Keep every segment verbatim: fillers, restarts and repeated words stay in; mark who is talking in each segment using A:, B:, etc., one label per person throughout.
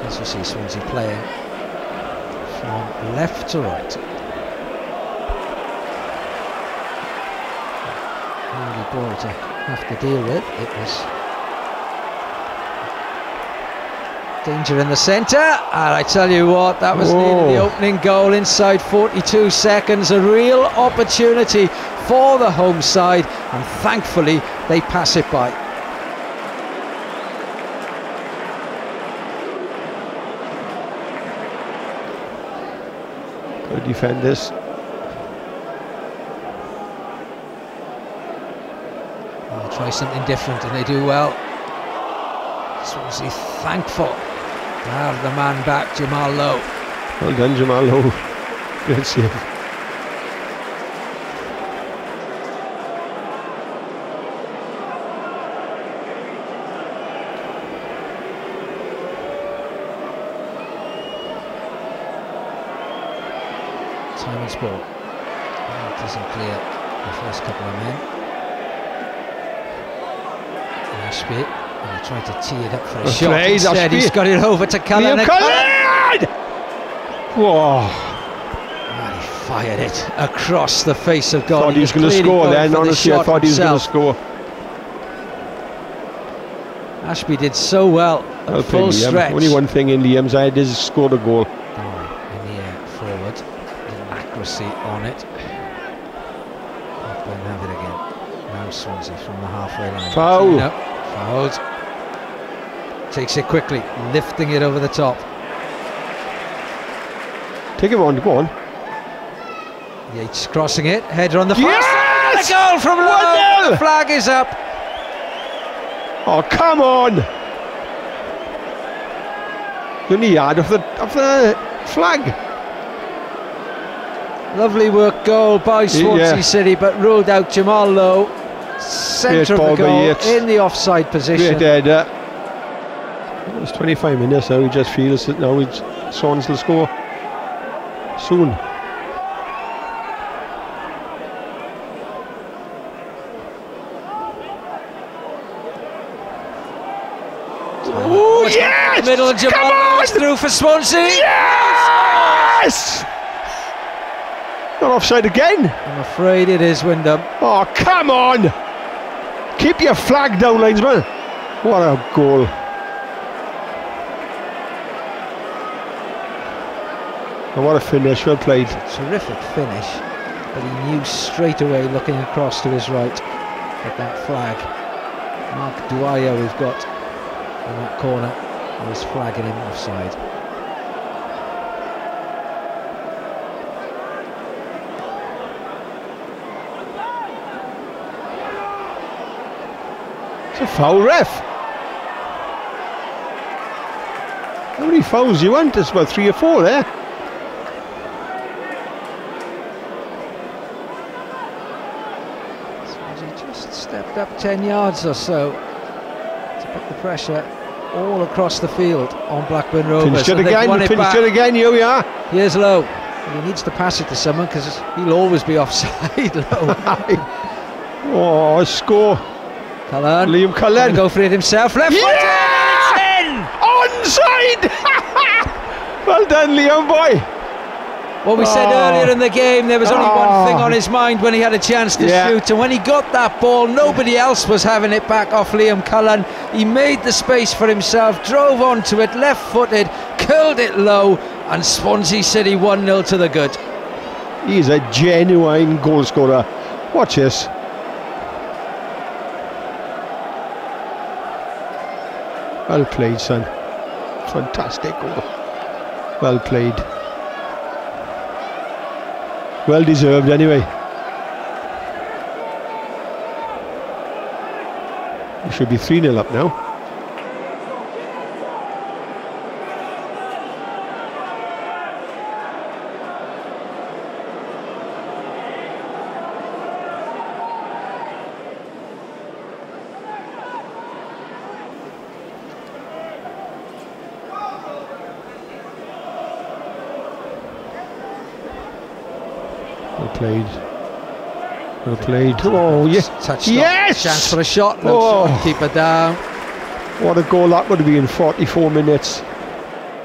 A: As you see, Swansea playing from left to right. Really ball to have to deal with. It was danger in the centre, and I tell you what, that was nearly the opening goal inside forty-two seconds. A real opportunity for the home side, and thankfully they pass it by.
B: Good defenders.
A: They'll try something different, and they do well. Swansea thankful to have the man back, Jamal Lowe.
B: Well done, Jamal Lowe. Good save.
A: Simon's ball. Oh, it doesn't clear the first couple of men. Ashby, and he tried to tee it up for a
B: well
A: shot.
B: Played,
A: Instead,
B: Ashby.
A: He's got it over to Cullen.
B: Cullen! Whoa!
A: And he fired it across the face of goal.
B: Thought he was going to score then, honestly. I thought he was going to score.
A: Ashby did so well at
B: well
A: full
B: Liam.
A: stretch.
B: Only one thing in Liam's head is scored a goal.
A: Oh, in the air, forward. Little accuracy on it. Blackburn have it again. Now Swansea from the halfway line.
B: Foul.
A: No, fouled. Takes it quickly, lifting it over the top.
B: Take him on, go on.
A: Yates crossing it, header on the far
B: yes!
A: side. A goal from Lowe. The flag is up.
B: Oh, come on! You only yard of the of the flag.
A: Lovely work goal by Swansea
B: yeah.
A: City, but ruled out. Jamal Lowe, centre of the goal, in the offside position.
B: Great header. It's twenty-five minutes now. He just feels that now Swans will score soon. Oh yes!
A: Middle of Jamal is through for Swansea.
B: Yes! Not offside again.
A: I'm afraid it is, Wyndham.
B: Oh come on! Keep your flag down, linesman. What a goal! And what a finish, well played.
A: Terrific finish, but he knew straight away, looking across to his right, that that flag, Mark Dwyer we've got in that corner, was flagging him offside.
B: It's a foul, ref. How many fouls do you want? There's about three or four there.
A: Just stepped up ten yards or so to put the pressure all across the field on Blackburn Rovers.
B: Finished it again,
A: it
B: finished it again, here we are.
A: Here's Lowe. Well, he needs to pass it to someone because he'll always be offside. Lowe.
B: Oh, a score.
A: Cullen.
B: Liam Cullen.
A: Go for it himself. Left
B: yeah!
A: foot.
B: Onside! Well done, Liam boy.
A: What we oh. said earlier in the game, there was only
B: oh.
A: one thing on his mind when he had a chance to
B: yeah.
A: shoot, and when he got that ball, nobody else was having it back off Liam Cullen. He made the space for himself, drove onto it, left-footed, curled it low, and Swansea City one nil to the good.
B: He's a genuine goal scorer. Watch this. Well played, son. Fantastic goal. Well played. Well deserved anyway. We should be three nil up now. Well played. Well played. Oh, yes.
A: Touched
B: yes!
A: Chance for a shot.
B: Oh.
A: Keep her down.
B: What a goal that would have been in forty-four minutes.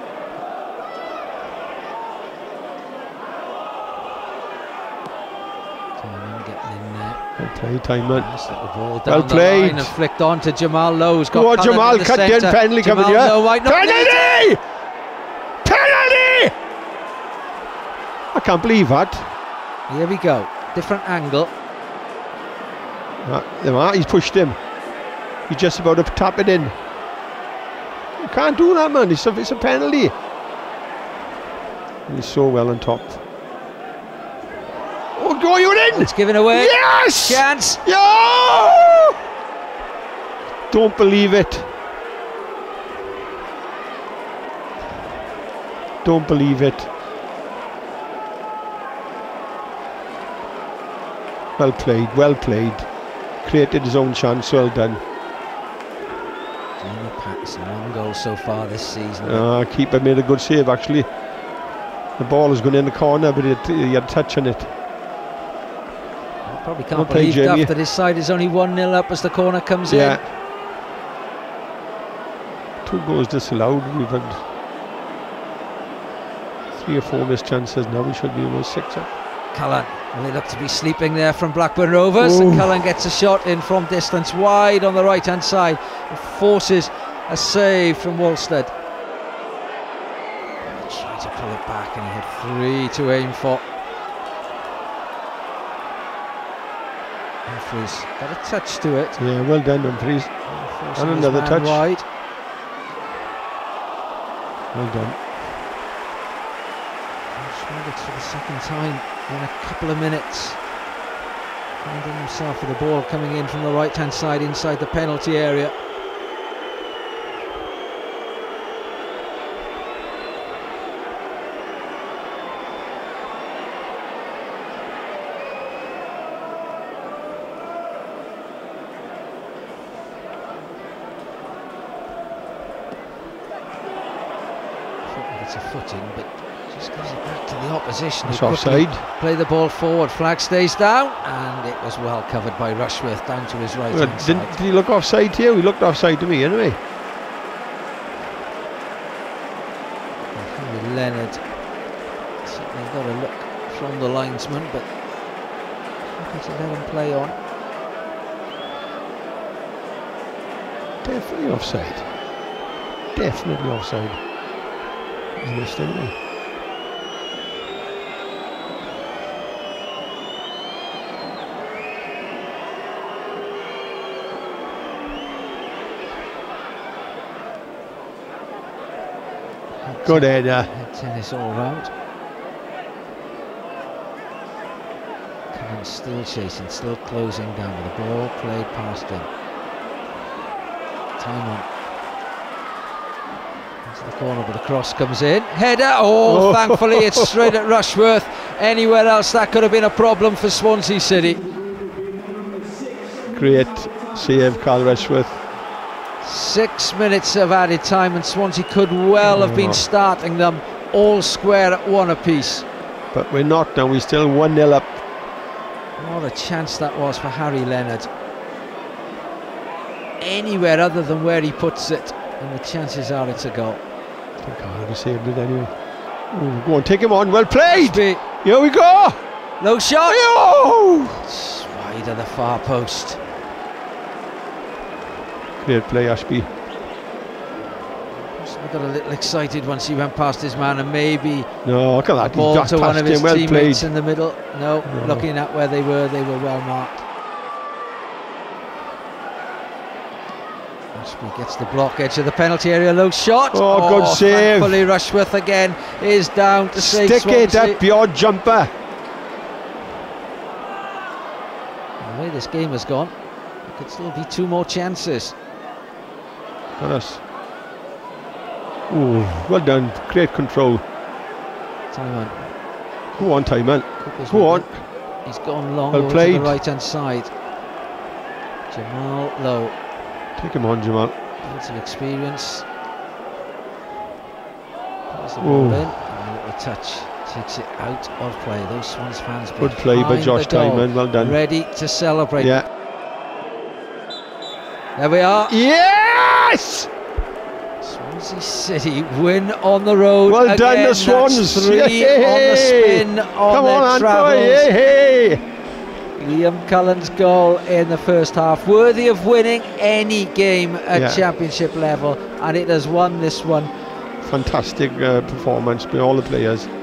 B: Well played, Timon.
A: Nice little ball down
B: Well
A: the
B: played.
A: line and flicked on to Jamal Lowe. He's got
B: Go on,
A: Cullen
B: Jamal,
A: in the
B: cut in,
A: centre.
B: penalty coming
A: Jamal
B: here.
A: Lowe might not need it.
B: Penalty! Penalty! I can't believe that.
A: Here we go. Different angle.
B: Ah, there are, he's pushed him. He's just about to tap it in. You can't do that, man. It's a, it's a penalty. And he's so well on top. Oh, go, you're in!
A: It's given away.
B: Yes!
A: Chance.
B: Yeah! Don't believe it. Don't believe it. Well played, well played. Created his own chance, well done.
A: Jamie Patterson, one goal so far this season.
B: Uh, keeper made a good save actually. The ball was going in the corner, but it, he had a touch on it.
A: I probably can't
B: Well played,
A: believe
B: Jamie.
A: that his side is only one nil up as the corner comes
B: Yeah.
A: in.
B: Two goals disallowed. We've had three or four missed chances now. We should be almost six up.
A: Cullen, well, they look to be sleeping there from Blackburn Rovers.
B: Ooh.
A: And Cullen gets a shot in from distance wide on the right hand side. It forces a save from Wolstead. Tried to pull it back and he had three to aim for. Humphreys got a touch to it.
B: Yeah, well done, Humphreys.
A: Forcing
B: And
A: his
B: another
A: man
B: touch.
A: wide.
B: Well done.
A: Schmidt's for the second time in a couple of minutes. Finding himself with the ball coming in from the right hand side inside the penalty area. It's a footing, but just gives it back to the opposition.
B: It's
A: who quickly
B: offside.
A: play the ball forward. Flag stays down, and it was well covered by Rushworth down to his right
B: Well,
A: hand
B: didn't,
A: side.
B: did he look offside to you? He looked offside to me anyway.
A: Henry Leonard certainly got a look from the linesman, but happy to let him play on.
B: Definitely offside. Definitely offside. He's missed anyway. Good header.
A: Head tennis all round. Cullen still chasing, still closing down with the ball played past him. Time on. Into the corner, but the cross comes in. Header. Oh,
B: Oh.
A: thankfully it's straight at Rushworth. Anywhere else that could have been a problem for Swansea City.
B: Great save, Carl Rushworth.
A: Six minutes of added time, and Swansea could well have been
B: Oh.
A: starting them all square at one apiece.
B: But we're not now. We're still one nil up.
A: What a chance that was for Harry Leonard. Anywhere other than where he puts it, and the chances are it's a goal.
B: I think Carl would have saved it anyway. Oh, go on, take him on. Well played.
A: Ashby,
B: Here we go.
A: low shot.
B: Oh!
A: It's wide of the far post.
B: Great play, Ashby.
A: He got a little excited once he went past his man, and maybe
B: No, look at that. He
A: ball
B: got
A: to one
B: past
A: of his
B: him. Well
A: teammates
B: played.
A: in the middle. No,
B: No.
A: looking at where they were, they were well marked. Ashby gets the block edge of the penalty area, low shot.
B: Oh, good save.
A: Thankfully Rushworth again is down to save
B: Stick it
A: Swansea.
B: up, your jumper.
A: The way this game has gone, there could still be two more chances.
B: Got us. Ooh, well done. Great control.
A: Time on.
B: Go on, Timon.
A: Cooper's
B: Go
A: with
B: on.
A: it. He's gone long
B: Well
A: over to
B: played.
A: the right hand side. Jamal Lowe,
B: Take him on, Jamal.
A: lots of experience. Puts the
B: Ooh.
A: ball in, and a little touch takes it out of play. Those Swans fans
B: Good play by
A: behind
B: Josh
A: the goal,
B: Timon. Well done.
A: ready to celebrate.
B: Yeah.
A: There we are.
B: Yes!
A: Swansea City win on the road.
B: Well
A: again.
B: done, the
A: That's
B: Swans.
A: three
B: Yay!
A: on the spin on
B: Come
A: their
B: on,
A: travels.
B: boy. Hey, hey.
A: Liam Cullen's goal in the first half, worthy of winning any game at
B: yeah.
A: Championship level, and it has won this one.
B: Fantastic uh, performance by all the players.